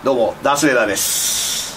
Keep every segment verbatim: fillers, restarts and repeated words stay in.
どうもダース・レーダーです。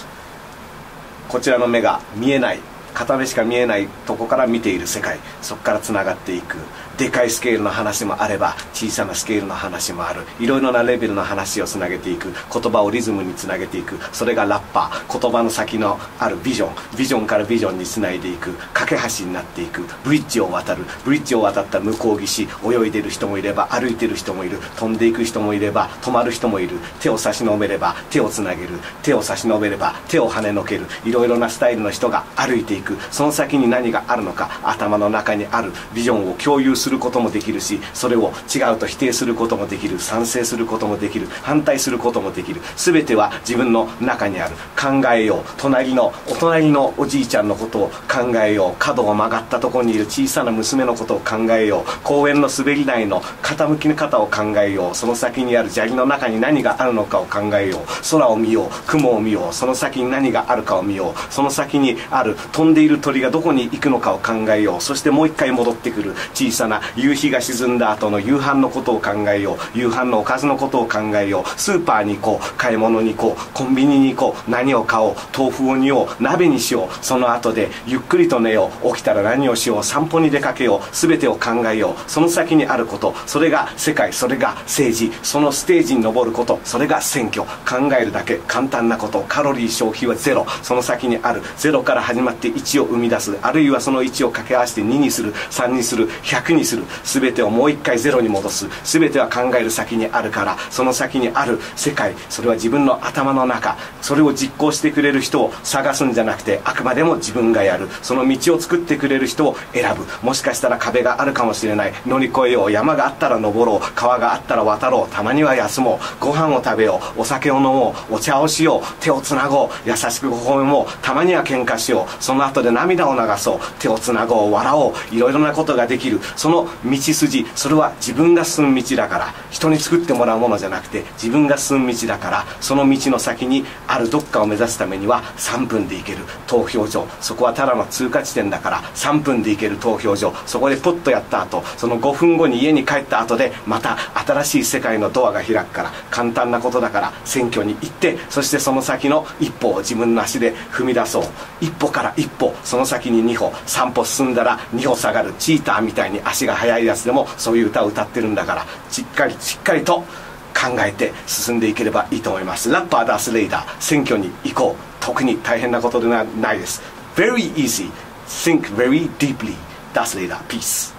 こちらの目が見えない、片目しか見えないとこから見ている世界、そこからつながっていく。でかいスケールの話もあれば小さなスケールの話もある。いろいろなレベルの話をつなげていく。言葉をリズムにつなげていく。それがラッパー。言葉の先のあるビジョン、ビジョンからビジョンにつないでいく。架け橋になっていく。ブリッジを渡る。ブリッジを渡った向こう岸、泳いでる人もいれば歩いてる人もいる。飛んでいく人もいれば止まる人もいる。手を差し伸べれば手をつなげる。手を差し伸べれば手を跳ねのける。いろいろなスタイルの人が歩いていく。その先に何があるのか、頭の中にあるビジョンを共有することもできるし、それを違うと否定することもできる。賛成することもできる。反対することもできる。全ては自分の中にある。考えよう。隣のお隣のおじいちゃんのことを考えよう。角を曲がったところにいる小さな娘のことを考えよう。公園の滑り台の傾き方を考えよう。その先にある砂利の中に何があるのかを考えよう。空を見よう。雲を見よう。その先に何があるかを見よう。その先にある飛んでいる鳥がどこに行くのかを考えよう。そしてもう一回戻ってくる。小さな夕日が沈んだ後の夕飯のことを考えよう。夕飯のおかずのことを考えよう。スーパーに行こう。買い物に行こう。コンビニに行こう。何を買おう。豆腐を煮よう。鍋にしよう。その後でゆっくりと寝よう。起きたら何をしよう。散歩に出かけよう。全てを考えよう。その先にあること、それが世界、それが政治、そのステージに上ること、それが選挙。考えるだけ簡単なこと。カロリー消費はゼロ。その先にあるゼロから始まっていちを生み出す。あるいはそのいちを掛け合わせてににする、さんにする、ひゃくにする。全てをもう一回ゼロに戻す。全ては考える先にあるから、その先にある世界、それは自分の頭の中。それを実行してくれる人を探すんじゃなくて、あくまでも自分がやる。その道を作ってくれる人を選ぶ。もしかしたら壁があるかもしれない。乗り越えよう。山があったら登ろう。川があったら渡ろう。たまには休もう。ご飯を食べよう。お酒を飲もう。お茶をしよう。手をつなごう。優しく微笑もう。たまには喧嘩しよう。その後で涙を流そう。手をつなごう。笑おう。いろいろなことができる。その道筋、それは自分が進む道だから、人に作ってもらうものじゃなくて自分が進む道だから、その道の先にあるどっかを目指すためにはさんぷんで行ける投票所、そこはただの通過地点だからさんぷんで行ける投票所、そこでポッとやった後、そのごふんごに家に帰った後でまた新しい世界のドアが開くから、簡単なことだから選挙に行って、そしてその先の一歩を自分の足で踏み出そう。一歩から一歩、その先にに歩、さん歩進んだらに歩下がる。チーターみたいに足が速いやつでもそういう歌を歌ってるんだから、しっかりしっかりと考えて進んでいければいいと思います。ラッパーダース・レイダー、選挙に行こう。特に大変なことではないです。 Very easy. Think very deeply. ダース・レイダー、 Peace.